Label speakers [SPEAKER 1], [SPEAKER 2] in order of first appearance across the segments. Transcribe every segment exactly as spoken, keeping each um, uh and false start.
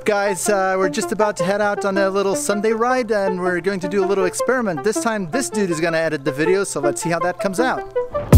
[SPEAKER 1] guys, uh, we're just about to head out on a little Sunday ride and we're going to do a little experiment. This time this dude is going to edit the video, so let's see how that comes out.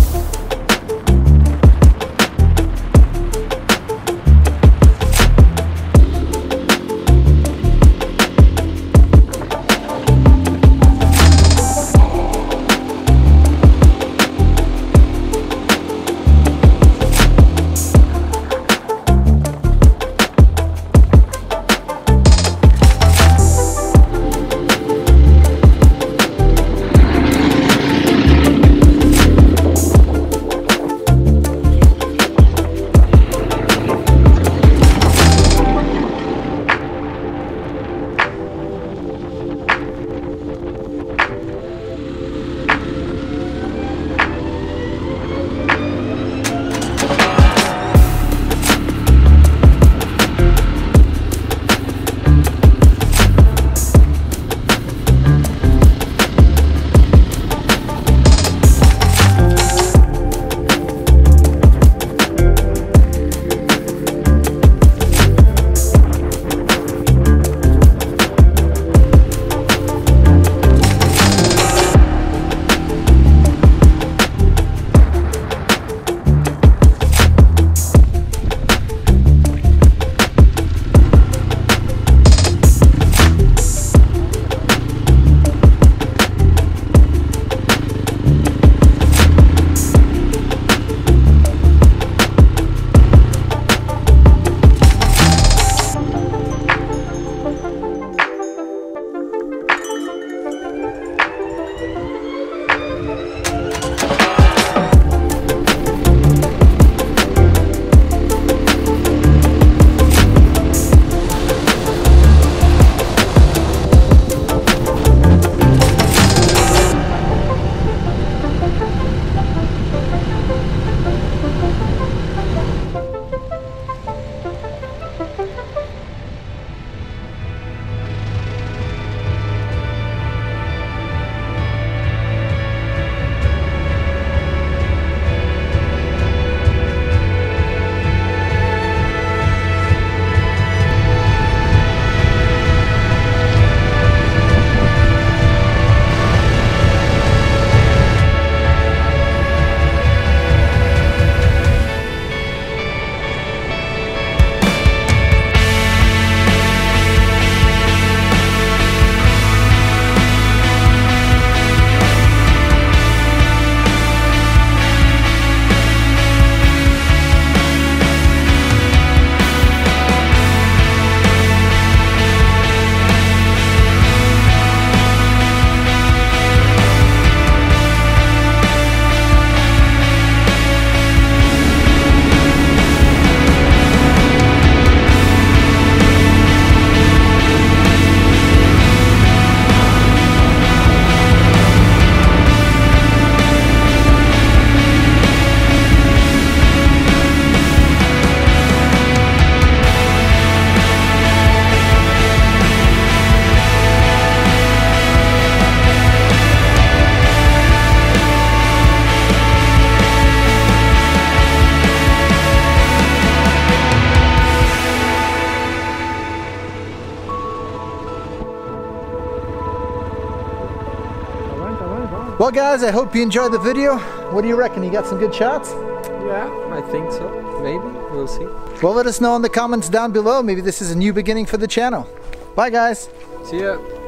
[SPEAKER 1] Well guys, I hope you enjoyed the video. What do you reckon? You got some good shots?
[SPEAKER 2] Yeah, I think so. Maybe. We'll see.
[SPEAKER 1] Well, let us know in the comments down below. Maybe this is a new beginning for the channel. Bye guys.
[SPEAKER 2] See ya.